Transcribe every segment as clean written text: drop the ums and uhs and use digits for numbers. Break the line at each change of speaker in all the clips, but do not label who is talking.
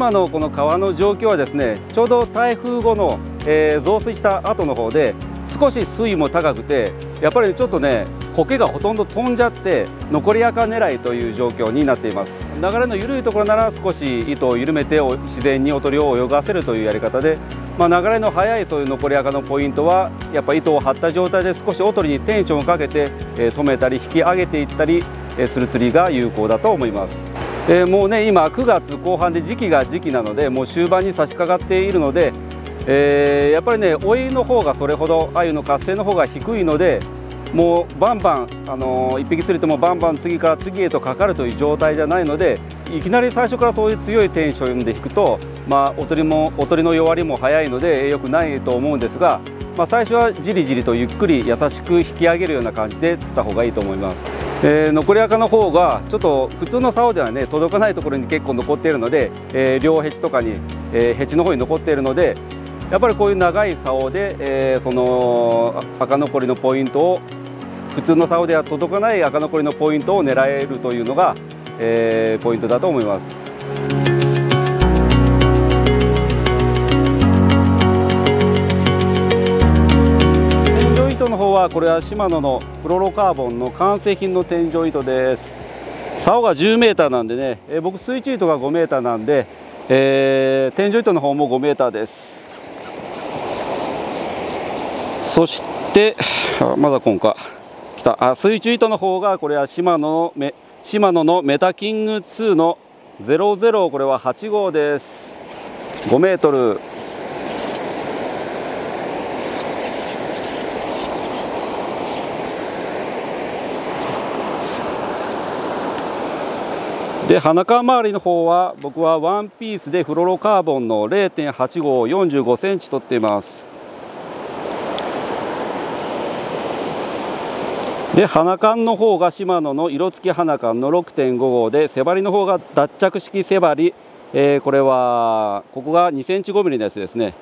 今のこの川の状況はですね、ちょうど台風後の、増水した後の方で少し水位も高くて、やっぱりちょっとね苔がほとんど飛んじゃって残り赤狙いという状況になっています。流れの緩いところなら少し糸を緩めて自然におとりを泳がせるというやり方で、流れの速いそういう残り赤のポイントはやっぱ糸を張った状態で少しおとりにテンションをかけて止めたり引き上げていったりする釣りが有効だと思います。もうね今9月後半で時期なのでもう終盤に差し掛かっているので、やっぱりね追いの方がそれほど鮎の活性の方が低いので、もうバンバン1匹釣れてもバンバン次から次へとかかるという状態じゃないので、いきなり最初からそういう強いテンションで引くと、おとりの弱りも早いので良くないと思うんですが、最初はじりじりとゆっくり優しく引き上げるような感じで釣った方がいいと思います。残り赤の方がちょっと普通の竿ではね届かないところに結構残っているので、両ヘチとかに、ヘチの方に残っているので、やっぱりこういう長い竿で、その赤残りのポイントを普通の竿では届かない赤残りのポイントを狙えるというのが、ポイントだと思います。天井糸の方はこれはシマノのフロロカーボンの完成品の天井糸です。竿が10メーターなんでね、僕水中糸が5メーターなんで、天井糸の方も5メーターです。そしてまだ今回来た水中糸の方がこれはシマノのメタキング2の00、これは8号です。5メートル。で鼻川周りの方は僕はワンピースでフロロカーボンの 0.8 号45センチ取っています。で鼻缶の方がシマノの色付き鼻缶の 6.5 号で、背張りの方が脱着式背張り、これはここが2センチ5ミリのやつですね。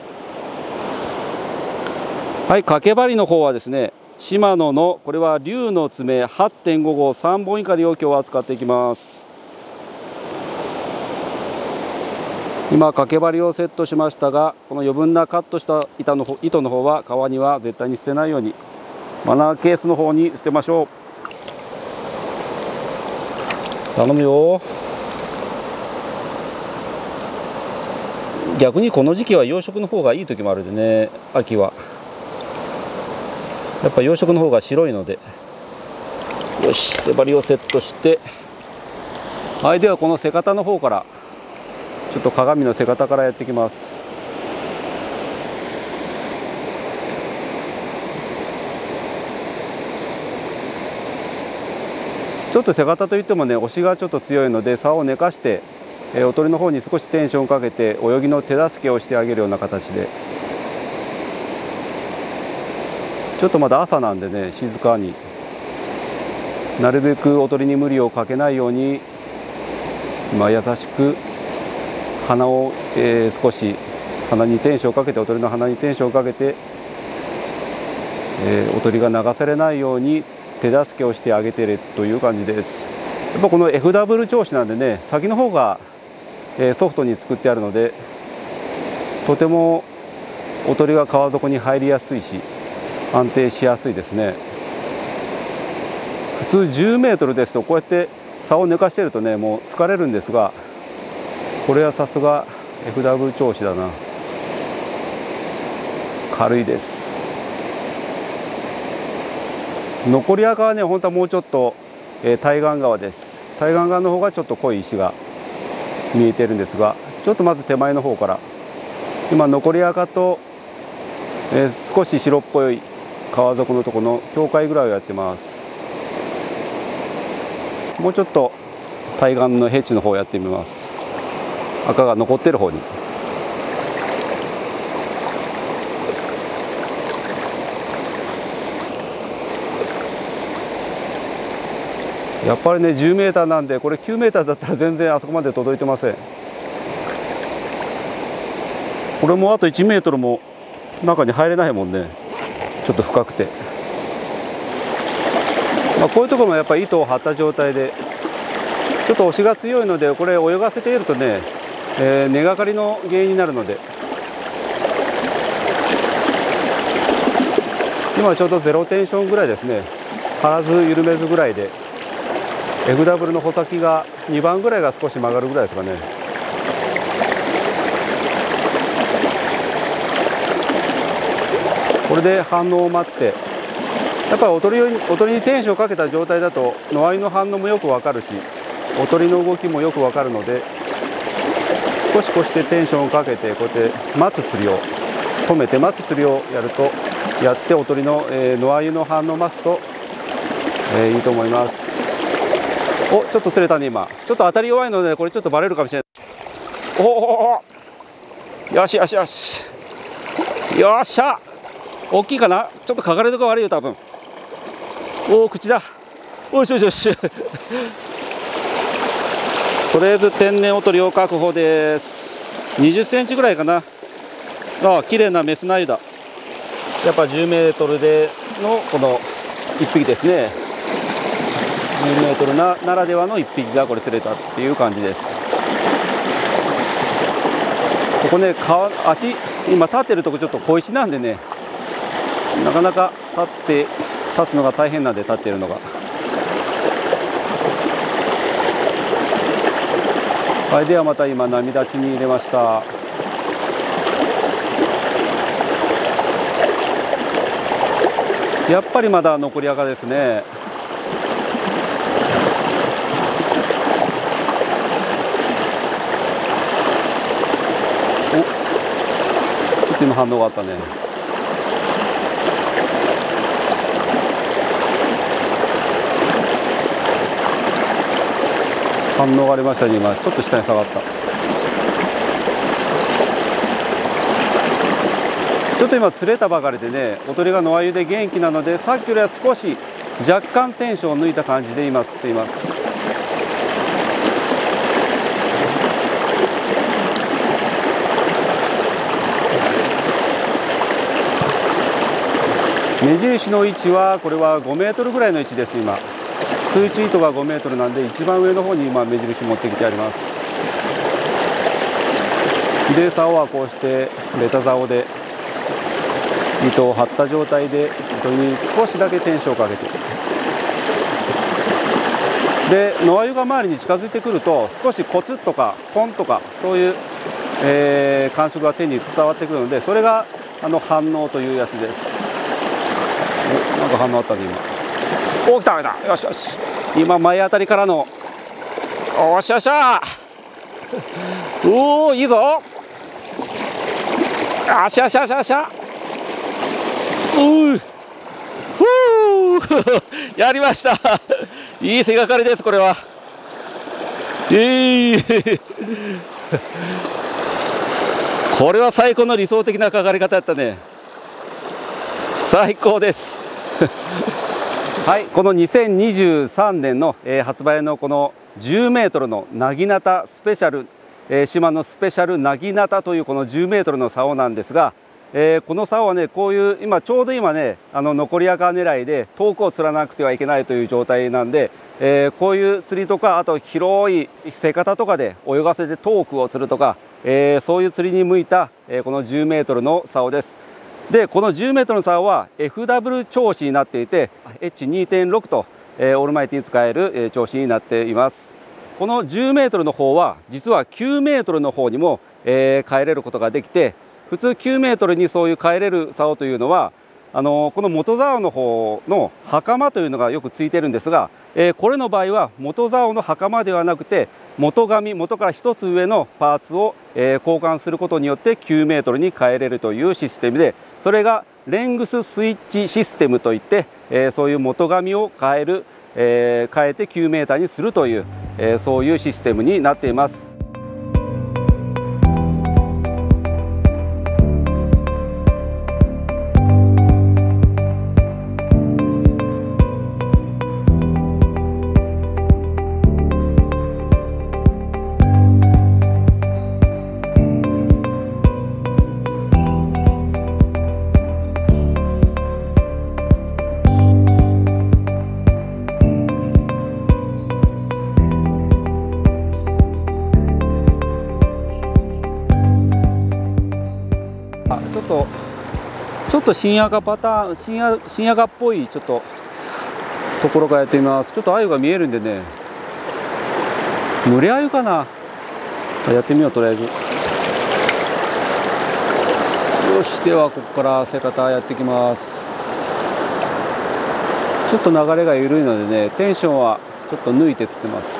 はい、掛け針の方はですね、シマノのこれは竜の爪 8.5 号3本以下で容器を扱っていきます。今掛け針をセットしましたが、この余分なカットした糸の方は川には絶対に捨てないようにマナーケースの方に捨てましょう。頼むよ。逆にこの時期は養殖の方がいい時もあるでね、秋はやっぱ養殖の方が白いので。よし、背張りをセットして、はい、ではこの背方の方からちょっと鏡の背方からやっていきます。ちょっと背方といってもね押しがちょっと強いので、竿を寝かして、おとりの方に少しテンションをかけて泳ぎの手助けをしてあげるような形で、ちょっとまだ朝なんでね静かに、なるべくおとりに無理をかけないように今優しく鼻を、少し鼻にテンションをかけて、おとりの鼻にテンションをかけて、おとりが流されないように手助けをしてあげているという感じです。やっぱこの FW 調子なんでね、先の方がソフトに作ってあるので、とてもおとりが川底に入りやすいし安定しやすいですね。普通10メートルですとこうやって竿を寝かしてるとねもう疲れるんですが、これはさすが FW 調子だな。軽いです。残り赤はね本当はもうちょっと、対岸側です。対岸側の方がちょっと濃い石が見えてるんですが、ちょっとまず手前の方から今残り赤と、少し白っぽい川底のところの境界ぐらいをやってます。もうちょっと対岸のヘチの方をやってみます。赤が残ってる方に。やっぱりね10メーターなんで、これ9メーターだったら全然あそこまで届いてません。これもあと1メートルも中に入れないもんね、ちょっと深くて。こういうところもやっぱり糸を張った状態でちょっと押しが強いので、これ泳がせているとね根がかりの原因になるので、今ちょうどゼロテンションぐらいですね。張らず緩めずぐらいで、 FW の穂先が2番ぐらいが少し曲がるぐらいですかね。これで反応を待って、やっぱりおとりにテンションをかけた状態だと野合の反応もよくわかるし、おとりの動きもよくわかるので、少しこうしてテンションをかけて、こうやって待つ釣りを止めて待つ釣りをやっておとりの野合の反応を待つといいと思います。お、ちょっと釣れたね。今ちょっと当たり弱いのでこれちょっとバレるかもしれない。おお、よしよしよし、よっしゃ、大きいかな。ちょっとかかれとか悪いよ多分。おお、口だ。おしよしよしとりあえず天然おとりを確保です。20センチぐらいかな。ああ、綺麗なメスナユだ。やっぱ10メートルでのこの1匹ですね。10メートルならではの1匹がこれ釣れたっていう感じです。ここね、足今立ってるとこちょっと小石なんでね、なかなか立つのが大変なんで、立っているのが。はい、ではまた今波立ちに入れました。やっぱりまだ残り赤ですね。お、ちょっと今反応があったね。反応がありましたね。今ちょっと下に下がった。ちょっと今釣れたばかりでね、おとりが野鮎で元気なので、さっきよりは少し若干テンションを抜いた感じで今釣っています。目印の位置はこれは5メートルぐらいの位置です。今水中糸が5メートルなんで、一番上の方に今目印持ってきてあります。で、竿はこうしてベタ竿で糸を張った状態で糸に少しだけテンションをかけて、で野鮎が周りに近づいてくると少しコツとかポンとかそういう、感触が手に伝わってくるので、それが反応というやつです。なんか反応あったね今。お、来た来た。よしよし、今前あたりからの、おっしゃっしゃおお、いいぞ。あしゃしゃしゃしゃ、やりましたいい背がかりです、これは。これは最高の理想的なかかり方やったね。最高ですはい、この2023年の、発売のこの10メートルのなぎなたスペシャル、島のスペシャルなぎなたというこの10メートルの竿なんですが、この竿はね、こういうちょうど今ね、残り赤狙いで遠くを釣らなくてはいけないという状態なんで、こういう釣りとか、あと広い瀬方とかで泳がせて遠くを釣るとか、そういう釣りに向いた、この10メートルの竿です。で、この10メートルの竿は FW 調子になっていて H2.6 と、オールマイティに使える、調子になっています。この10メートルの方は実は9メートルの方にも、変えれることができて、普通9メートルにそういう変えれる竿というのはこの元竿の方の袴というのがよくついてるんですが、これの場合は元竿の袴ではなくて元から1つ上のパーツを、交換することによって9メートルに変えれるというシステムで、それがレングススイッチシステムといって、そういう元紙を変えて9メーターにするという、そういうシステムになっています。 ちょっと新赤パターン、新赤っぽいちょっとところからやってみます。ちょっと鮎が見えるんでね、群れ鮎かな、やってみよう。とりあえずよし、ではここから瀬方やっていきます。ちょっと流れが緩いのでね、テンションはちょっと抜いて釣ってます。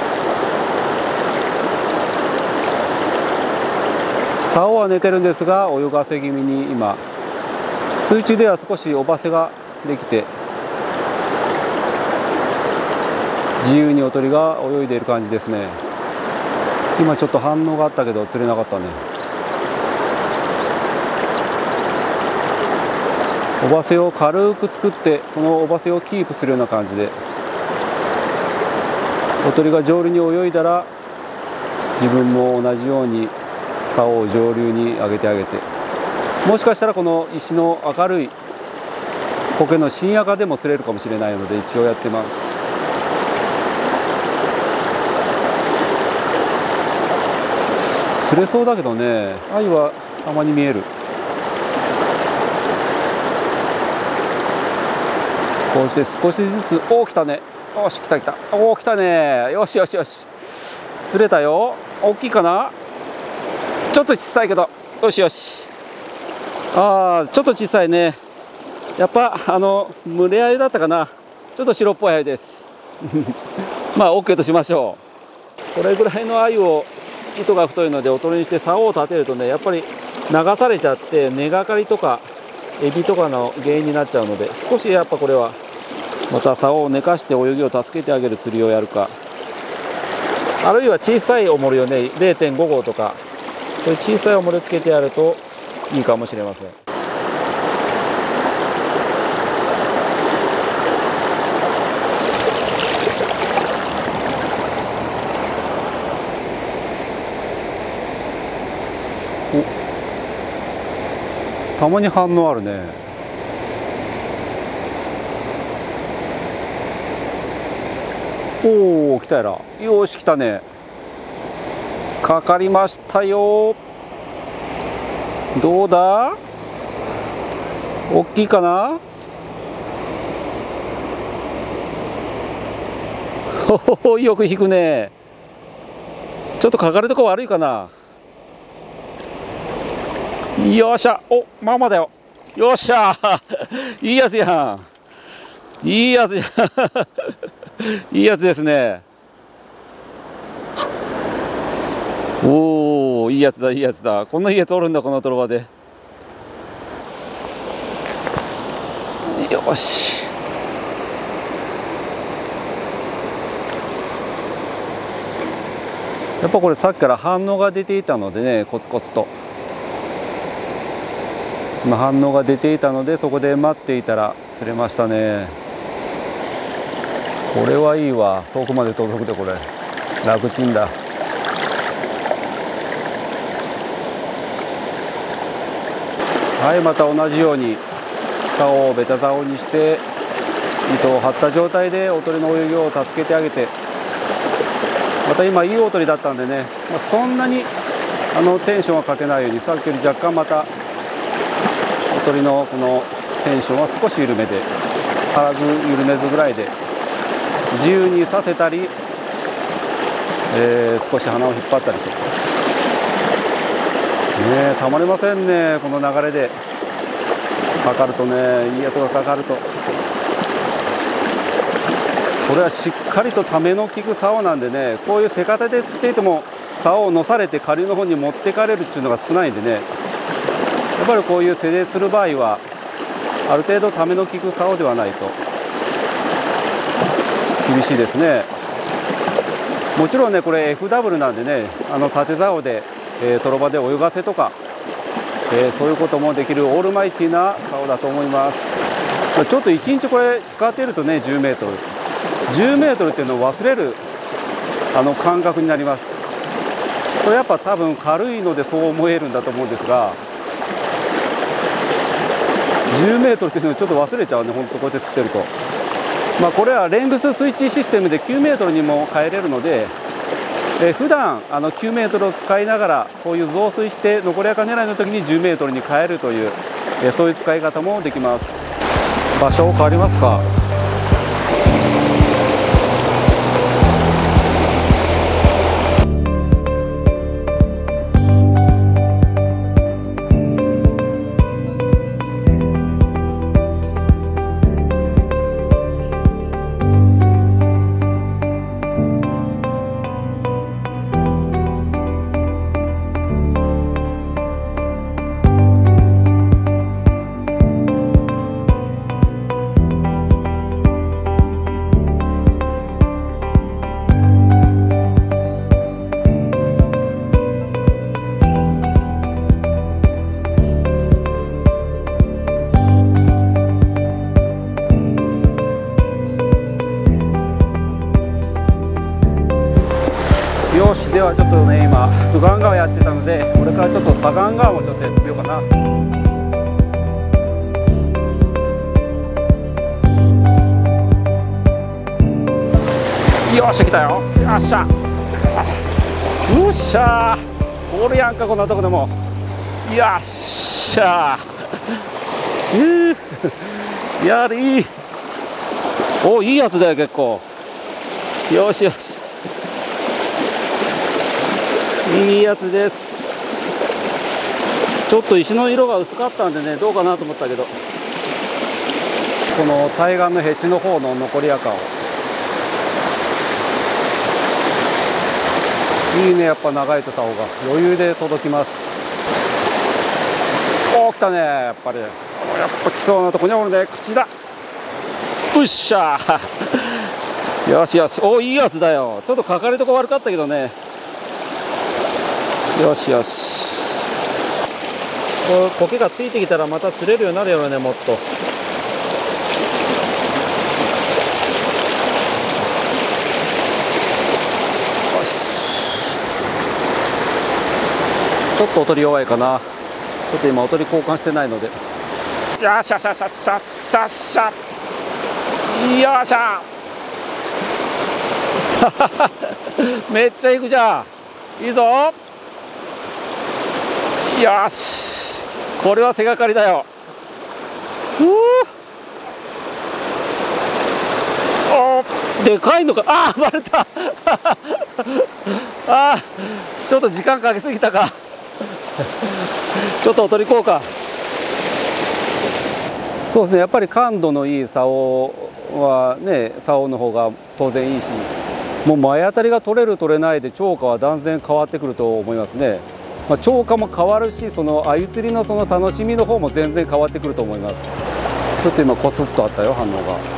竿は寝てるんですが、泳がせ気味に今水中では少しおばせができて、自由におとりが泳いでいる感じですね。今ちょっと反応があったけど釣れなかったね。おばせを軽く作って、そのおばせをキープするような感じで、おとりが上流に泳いだら自分も同じように竿を上流に上げてあげて、もしかしたらこの石の明るい苔の新赤でも釣れるかもしれないので、一応やってます。釣れそうだけどね、鮎はたまに見える。こうして少しずつ、おお来たね、よし来た来た、おお来たね、よしよしよし、釣れたよ。大きいかな、ちょっと小さいけど、よしよし。ああ、ちょっと小さいね。やっぱ群れ鮎だったかな。ちょっと白っぽい鮎ですまあ OK としましょう。これぐらいの鮎を、糸が太いのでおとりにして竿を立てるとね、やっぱり流されちゃって根がかりとかエビとかの原因になっちゃうので、少しやっぱこれはまた竿を寝かして泳ぎを助けてあげる釣りをやるか、あるいは小さい重りをね 0.5 号とか、そういう小さい重りをつけてやるといいかもしれません。お、たまに反応あるね。おお来たやら。よし来たね。かかりましたよ。どうだ、大きいかな。ほほほ、よく引くね。ちょっとかかるとこ悪いかな。よっしゃ、お、まあまあだよ。よっしゃいいやつやん、いいやつやいいやつですね。おおいいやつだ、いいやつだ。こんないいやつおるんだ、このトロバで。よし、やっぱこれさっきから反応が出ていたのでね、コツコツと今反応が出ていたので、そこで待っていたら釣れましたね。これはいいわ、遠くまで届くで、これ楽ちんだ。はい、また同じように竿をベタ竿にして糸を張った状態でおとりの泳ぎを助けてあげて、また今いいおとりだったんでね、そんなにテンションはかけないように、さっきより若干またおとりのこのテンションは少し緩めて、張らず緩めずぐらいで自由にさせたり、少し鼻を引っ張ったりと。たまりませんね、この流れでかかるとね、いいやつがかかると。これはしっかりとための利く竿なんでね、こういう背方で釣っていても竿を乗されて下流の方に持ってかれるっていうのが少ないんでね、やっぱりこういう背で釣る場合はある程度ための利く竿ではないと厳しいですね。もちろんね、これ FW なんでね、縦竿でトロバで泳がせとか、そういうこともできるオールマイティな竿だと思います。ちょっと1日これ使っているとね、10メートルっていうのを忘れる感覚になります。これやっぱ多分軽いのでそう思えるんだと思うんですが、10メートルっていうのをちょっと忘れちゃうね、本当こうやって釣ってると。これはレングススイッチシステムで9メートルにも変えれるので、普段9メートルを使いながらこういう増水して残り赤狙いの時に10メートルに変えるというそういう使い方もできます。場所変わりますか。よし、ではちょっとね、今右岸川やってたので、これからちょっと左岸川もちょっとやってみようかな。よっしゃ、来たよ。よっしゃ、よっしゃ、おるやんか、こんなとこでも。よっしゃ、やりー。お、いいやつだよ、結構。よしよし、いいやつです。ちょっと石の色が薄かったんでね、どうかなと思ったけど、この対岸のヘチの方の残り赤をいいね。やっぱ長いと竿が余裕で届きます。おー、来たね。やっぱりやっぱ来そうなとこにおるね。口だ。うっしゃーよしよし、おー、いいやつだよ。ちょっとかかりとこ悪かったけどね。よしよし、こう苔がついてきたらまた釣れるようになるよね、もっと。よし、ちょっとおとり弱いかな。ちょっと今おとり交換してないので。よっしゃしゃしゃしゃしゃしゃ、よっしゃめっちゃいくじゃん。いいぞ。よし、これは背がかりだよ。おー、でかいのか。あー、割れたあー、ちょっと時間かけすぎたかちょっとおとりこうか。そうですね、やっぱり感度のいい竿はね、竿の方が当然いいし、もう前当たりが取れる取れないで釣果は断然変わってくると思いますね。釣果も変わるし、その鮎釣りのその楽しみの方も全然変わってくると思います。ちょっと今コツッとあったよ、反応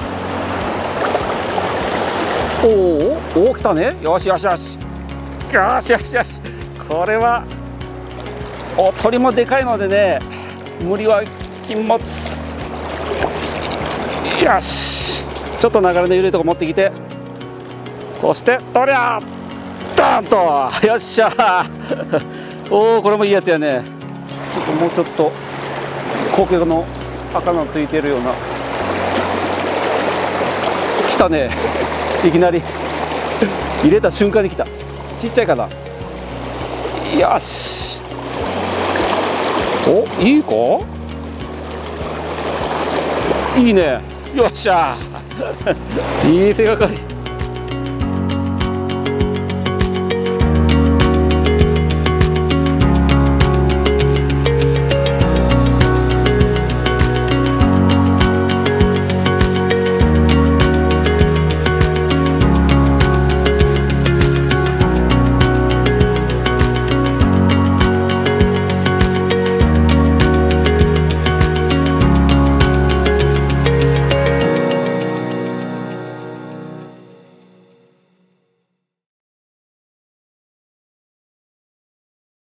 が。おお、来たね。よしよしよしよしよしよし、これはお鳥もでかいのでね、無理は禁物。よし、ちょっと流れの緩いとこ持ってきて、そしてとりゃダーンと。よっしゃおお、これもいいやつやね。ちょっともうちょっと苔の赤のついてるような。来たね、いきなり入れた瞬間に来た。ちっちゃいかな。よし、お、いいか、いいね。よっしゃいい背がかり。